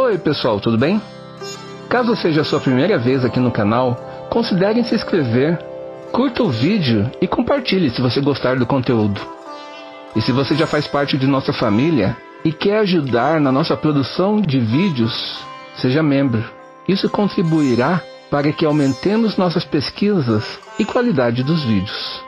Oi pessoal, tudo bem? Caso seja a sua primeira vez aqui no canal, considere se inscrever, curta o vídeo e compartilhe se você gostar do conteúdo. E se você já faz parte de nossa família e quer ajudar na nossa produção de vídeos, seja membro. Isso contribuirá para que aumentemos nossas pesquisas e qualidade dos vídeos.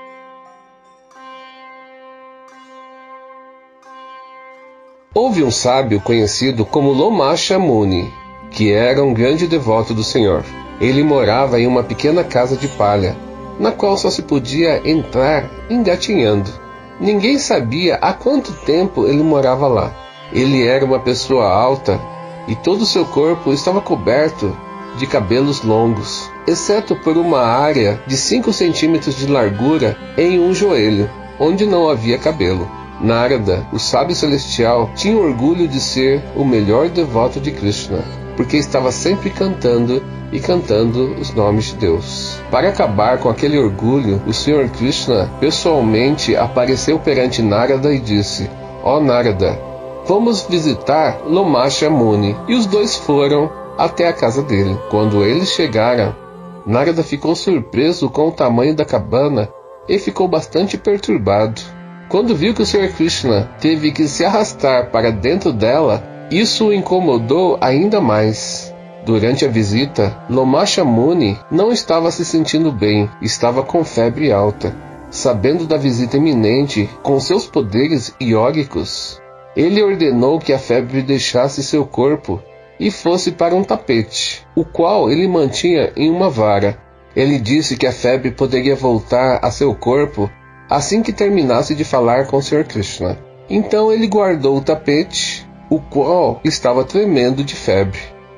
Houve um sábio conhecido como Lomasha Muni, que era um grande devoto do Senhor. Ele morava em uma pequena casa de palha, na qual só se podia entrar engatinhando. Ninguém sabia há quanto tempo ele morava lá. Ele era uma pessoa alta e todo o seu corpo estava coberto de cabelos longos, exceto por uma área de 5 centímetros de largura em um joelho, onde não havia cabelo. Narada, o sábio celestial, tinha orgulho de ser o melhor devoto de Krishna, porque estava sempre cantando e cantando os nomes de Deus. Para acabar com aquele orgulho, o Senhor Krishna pessoalmente apareceu perante Narada e disse: Ó Narada, vamos visitar Lomasha Muni. E os dois foram até a casa dele. Quando eles chegaram, Narada ficou surpreso com o tamanho da cabana e ficou bastante perturbado. Quando viu que o Sr. Krishna teve que se arrastar para dentro dela, isso o incomodou ainda mais. Durante a visita, Lomasha Muni não estava se sentindo bem, estava com febre alta. Sabendo da visita iminente com seus poderes iógicos, ele ordenou que a febre deixasse seu corpo e fosse para um tapete, o qual ele mantinha em uma vara. Ele disse que a febre poderia voltar a seu corpo assim que terminasse de falar com o Sr. Krishna. Então ele guardou o tapete, o qual estava tremendo de febre.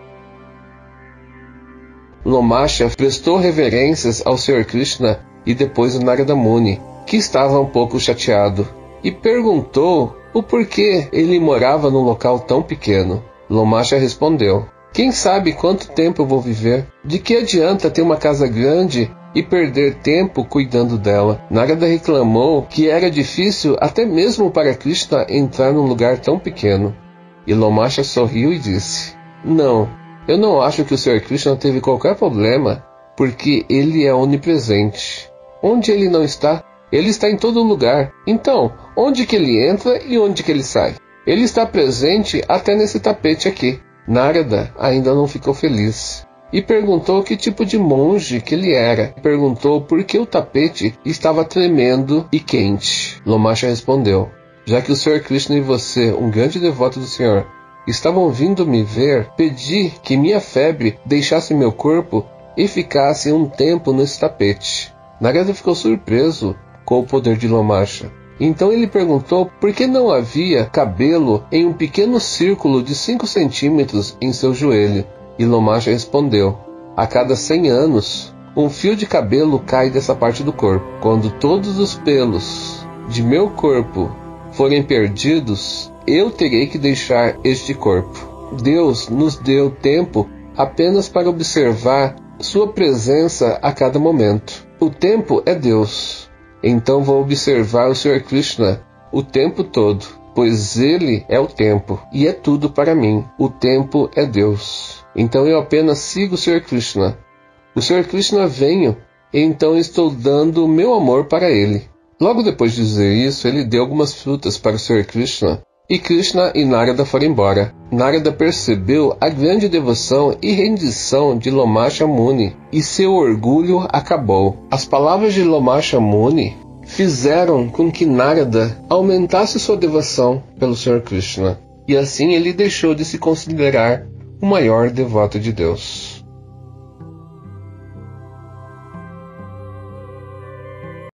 Lomasha prestou reverências ao Sr. Krishna e depois ao Narada Muni, que estava um pouco chateado, e perguntou o porquê ele morava num local tão pequeno. Lomasha respondeu: Quem sabe quanto tempo eu vou viver? De que adianta ter uma casa grande e perder tempo cuidando dela? Narada reclamou que era difícil até mesmo para Krishna entrar num lugar tão pequeno. E Lomasha sorriu e disse: Não, eu não acho que o Sr. Krishna teve qualquer problema, porque ele é onipresente. Onde ele não está? Ele está em todo lugar. Então, onde que ele entra e onde que ele sai? Ele está presente até nesse tapete aqui. Narada ainda não ficou feliz e perguntou que tipo de monge que ele era. Perguntou por que o tapete estava tremendo e quente. Lomasha respondeu: Já que o Sr. Krishna e você, um grande devoto do Senhor, estavam vindo me ver, pedi que minha febre deixasse meu corpo e ficasse um tempo nesse tapete. Narada ficou surpreso com o poder de Lomasha. Então ele perguntou por que não havia cabelo em um pequeno círculo de 5 centímetros em seu joelho. E Lomasha respondeu: A cada 100 anos, um fio de cabelo cai dessa parte do corpo. Quando todos os pelos de meu corpo forem perdidos, eu terei que deixar este corpo. Deus nos deu tempo apenas para observar sua presença a cada momento. O tempo é Deus. Então vou observar o Sr. Krishna o tempo todo, pois ele é o tempo e é tudo para mim. O tempo é Deus. Então eu apenas sigo o Sr. Krishna. O Sr. Krishna veio, e então estou dando o meu amor para ele. Logo depois de dizer isso, ele deu algumas frutas para o Sr. Krishna, e Krishna e Narada foram embora. Narada percebeu a grande devoção e rendição de Lomasha Muni, e seu orgulho acabou. As palavras de Lomasha Muni fizeram com que Narada aumentasse sua devoção pelo Sr. Krishna, e assim ele deixou de se considerar o maior devoto de Deus.